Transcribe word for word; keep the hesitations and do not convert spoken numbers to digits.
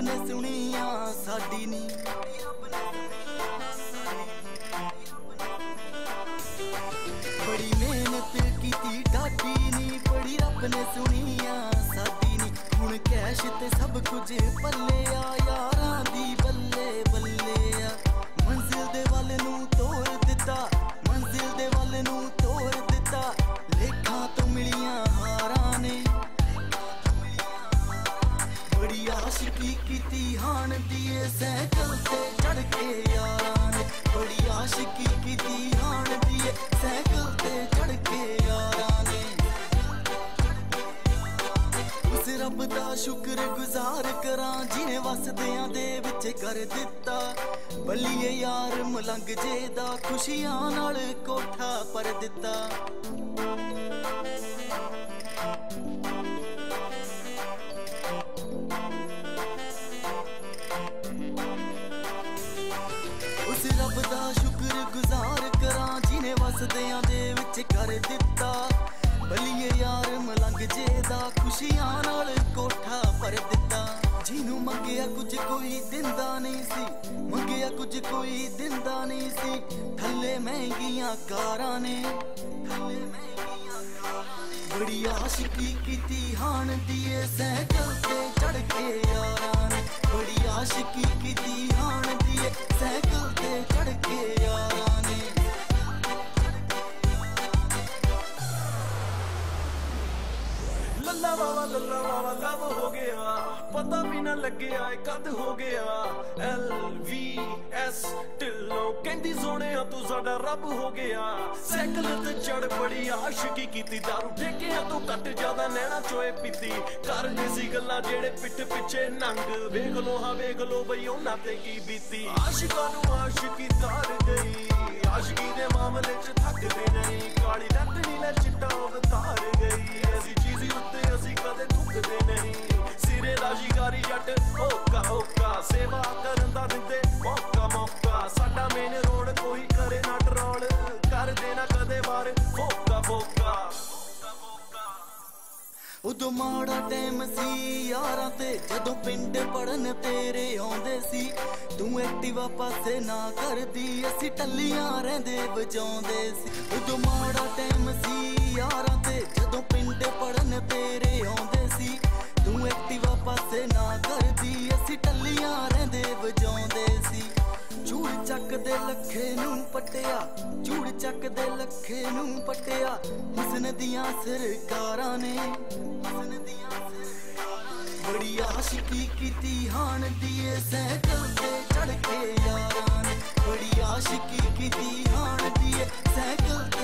ने सुनिया साडी नी। बड़ी मेहनत कीती डाडी नी, बड़ी रब ने सुनिया साडी नी। हुण कैश ते सब कुछ पल्ले आ, यारां दी बल्ले बल्ले आ। मंजिल दे वल नूं तोड़ दिता, मंजिल दे वल नूं तोड़ दिता। लेखां तो मिलियां हारां ने, बड़ी आशिकी कीती हाण दी सैकल ते चढ़ के यारां ने। बड़ी आशिकी कीती हाण दी सैकल ते चढ़ के यारां ने। उस रब दा शुक्र गुजार करां जिने वसदियां दे विच कर दिता। बल्लिए यार मलंग जेदा खुशियां नाल कोठा पर दिता। उस रब दा शुक्र गुजार करां जिने वसदियां दे विच कर दिता। बल्लिए यार मलंग जेदा खुशियां नाल कोठा पर दिता। जिनू मंगिया कुछ कोई दिंदा नहीं सी, मंगिया कुछ कोई दिंदा नहीं सी। थल्ले महंगियां कारां ने, थल्ले महंगियां कारां ने। बड़ी आशिकी कीती हाण दी सैकल ते चढ़ के यारां ने। बड़ी आशिकी कीती हाण दी सैकल ते चढ़ के यारां ने। लल्ला वावा लल्ला वावा लव हो गया, पता भी ना लगे आए कद हो गया। एल वी एस टिल्लो कहती सोने तू साडा रब हो गया। सैकल ते चढ़ बड़ी आशिकी कीती, दारू ठेकिया तो कट ज्यादा नैना चोए पीती। कर देसी गल्लां जेड़े पिठ पिछे नंग, वेख लो हाँ वेख लो बई उन्हां ते की बीती। आशिकां नूं आशिकी तार गई, आशिकी दे मामले च थकदे नहीं। काली रत नीला चिट्टा अवतार गई, ऐसी चीज़ उत्ते असी कदे थुकदे नहीं। सिरे दा शिकारी जट होका होका, सेवा करन दा दिंदे मौका मौका। साडा मेन रोड कोई करे ना ट्रोल, कर देना कदे वार फोका फोका। उदों माड़ा टाइम सी यारां ते जदों पिंड पढ़न तेरे आउंदे सी। तू एक्टिवा पासे ना करदी, असी टल्लियां रहिंदे वजाउंदे सी। उदों माड़ा टाइम सी यारां ते जदों पिंड पढ़न तेरे आउंदे सी। तू एक्टिवा पासे ना करदी, असी टल्लियां रहिंदे वजाउंदे सी। चूड़ चक दे लखे नूं पटिया, चूड़ चक दे लखे नूं पटिया। हुस्न दियां सरकारां ने, हुस्न दियां सरकारां ने। बड़ी आशिकी कीती हाण दी सैकल ते चढ़ के यारां ने। बड़ी आशिकी कीती हाण दी सैकल